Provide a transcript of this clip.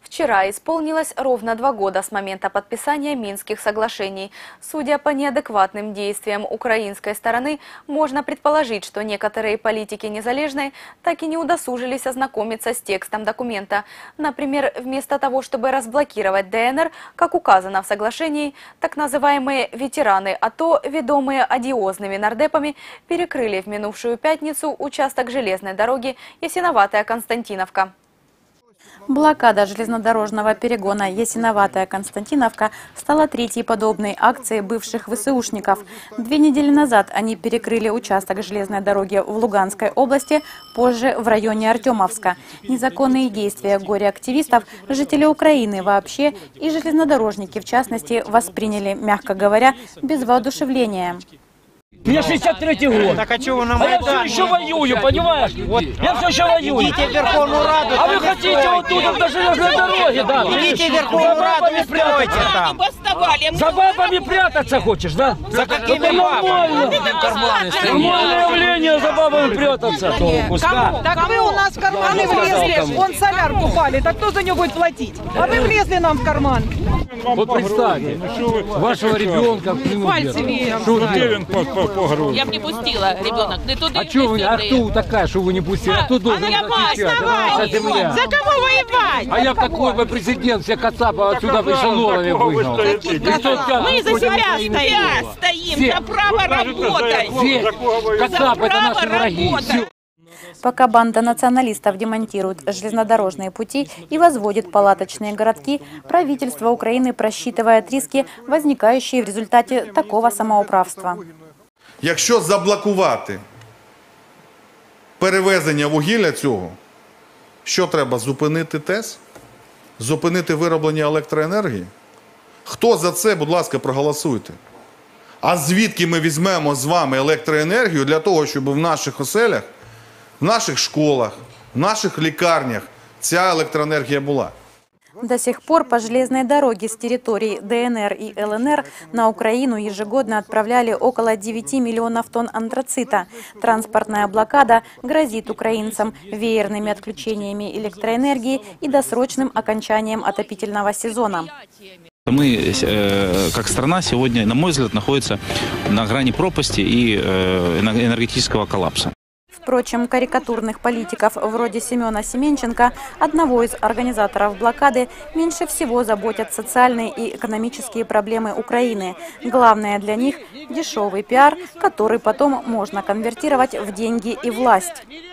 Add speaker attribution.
Speaker 1: Вчера исполнилось ровно 2 года с момента подписания Минских соглашений. Судя по неадекватным действиям украинской стороны, можно предположить, что некоторые политики Незалежной так и не удосужились ознакомиться с текстом документа. Например, вместо того, чтобы разблокировать ДНР, как указано в соглашении, так называемые ветераны АТО, ведомые одиозными нардепами, перекрыли в минувшую пятницу участок железной дороги Ясиноватая-Константиновка.
Speaker 2: Блокада железнодорожного перегона Ясиноватая-Константиновка стала третьей подобной акцией бывших ВСУшников. 2 недели назад они перекрыли участок железной дороги в Луганской области, позже в районе Артемовска. Незаконные действия горе-активистов жители Украины вообще и железнодорожники в частности восприняли, мягко говоря, без воодушевления.
Speaker 3: Мне 63-й год.
Speaker 4: Так а что вы на
Speaker 3: А я
Speaker 4: Майдане?
Speaker 3: все еще воюю, понимаешь? Вот. Я все еще воюю.
Speaker 4: Идите в Верховную Раду.
Speaker 3: А вы хотите вот тут до железной дороги, да?
Speaker 4: Идите в Верховную Раду и стройте там.
Speaker 3: За бабами прятаться хочешь, да?
Speaker 4: За какими
Speaker 3: Это нормально.
Speaker 4: бабами?
Speaker 3: Нормальное явление за бабами прятаться.
Speaker 5: Так вы у нас в карманы влезли, вон соляр купали, так кто за него будет платить? А вы влезли нам в карман.
Speaker 6: Вот представьте, вашего ребенка в плену держат.
Speaker 7: Я б не пустила ребенок, не туди,
Speaker 6: А что вы, а кто такая, что вы не пустили? А кто должен защищать? Это наша земля.
Speaker 7: За кого воевать?
Speaker 6: А я такой бы президент, всех кацапов отсюда эшелонами выгнал.
Speaker 7: Мы за себя стоим, за право работать.
Speaker 6: Все кацапы, это наши враги. Все.
Speaker 2: Пока банда националистов демонтирует железнодорожные пути и возводит палаточные городки, правительство Украины просчитывает риски, возникающие в результате такого самоуправства.
Speaker 8: Якщо заблокувати перевезення вугілля цього, що треба? Зупинити ТЕС? Зупинити вироблення електроенергії? Хто за це, будь ласка, проголосуйте. А звідки ми візьмемо з вами електроенергію для того, щоб в наших оселях, в наших школах, в наших лікарнях ця електроенергія була?
Speaker 2: До сих пор по железной дороге с территорий ДНР и ЛНР на Украину ежегодно отправляли около 9 миллионов тонн антрацита. Транспортная блокада грозит украинцам веерными отключениями электроэнергии и досрочным окончанием отопительного сезона.
Speaker 9: Мы, как страна, сегодня, на мой взгляд, находится на грани пропасти и энергетического коллапса.
Speaker 2: Впрочем, карикатурных политиков вроде Семена Семенченко, одного из организаторов блокады, меньше всего заботят социальные и экономические проблемы Украины. Главное для них – дешевый пиар, который потом можно конвертировать в деньги и власть.